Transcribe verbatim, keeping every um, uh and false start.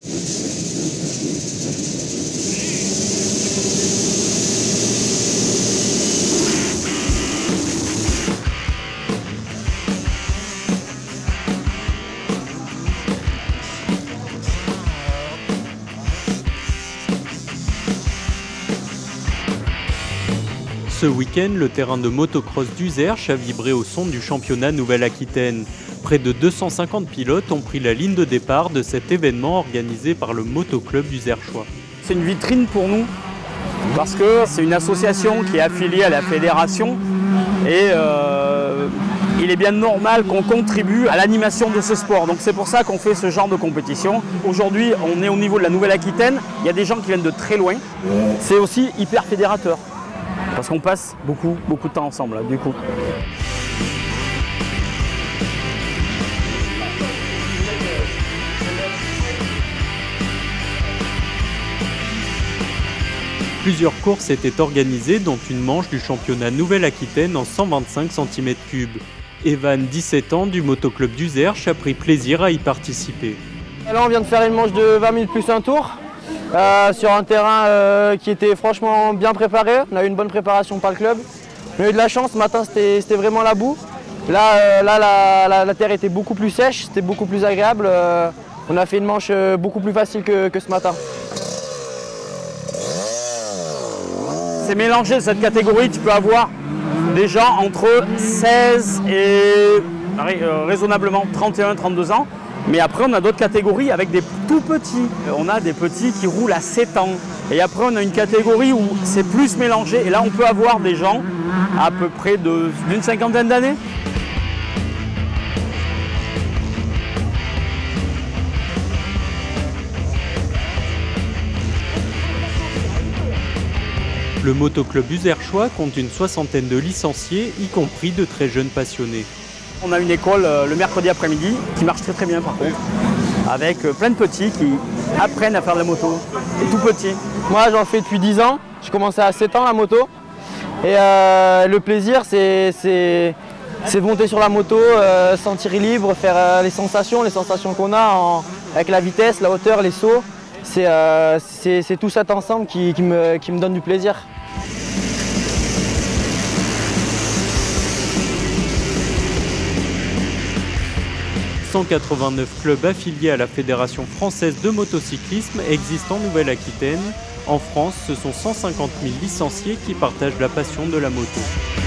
Ce week-end, le terrain de motocross d'Uzerche a vibré au son du championnat Nouvelle-Aquitaine. Près de deux cent cinquante pilotes ont pris la ligne de départ de cet événement organisé par le motoclub uzerchois. C'est une vitrine pour nous parce que c'est une association qui est affiliée à la fédération et euh, il est bien normal qu'on contribue à l'animation de ce sport. Donc c'est pour ça qu'on fait ce genre de compétition. Aujourd'hui, on est au niveau de la Nouvelle-Aquitaine. Il y a des gens qui viennent de très loin. C'est aussi hyper fédérateur. Parce qu'on passe beaucoup, beaucoup de temps ensemble, là, du coup. Plusieurs courses étaient organisées, dont une manche du championnat Nouvelle-Aquitaine en cent vingt-cinq centimètres cubes. Evan, dix-sept ans, du motoclub d'Uzerche, a pris plaisir à y participer. Là, on vient de faire une manche de vingt minutes plus un tour. Euh, sur un terrain euh, qui était franchement bien préparé. On a eu une bonne préparation par le club. On a eu de la chance, ce matin c'était vraiment la boue. Là, euh, là la, la, la terre était beaucoup plus sèche, c'était beaucoup plus agréable. Euh, on a fait une manche euh, beaucoup plus facile que, que ce matin. C'est mélangé cette catégorie, tu peux avoir des gens entre seize et euh, raisonnablement trente et un trente-deux ans. Mais après, on a d'autres catégories avec des tout petits. On a des petits qui roulent à sept ans. Et après, on a une catégorie où c'est plus mélangé. Et là, on peut avoir des gens à peu près d'une cinquantaine d'années. Le motoclub uzerchois compte une soixantaine de licenciés, y compris de très jeunes passionnés. On a une école euh, le mercredi après-midi qui marche très très bien par contre, avec euh, plein de petits qui apprennent à faire de la moto, et tout petits. Moi j'en fais depuis dix ans, j'ai commencé à sept ans la moto. Et euh, le plaisir c'est de monter sur la moto, euh, sentir libre, faire euh, les sensations, les sensations qu'on a en, avec la vitesse, la hauteur, les sauts. C'est euh, tout cet ensemble qui, qui, me, qui me donne du plaisir. cent quatre-vingt-neuf clubs affiliés à la Fédération française de motocyclisme existent en Nouvelle-Aquitaine. En France, ce sont cent cinquante mille licenciés qui partagent la passion de la moto.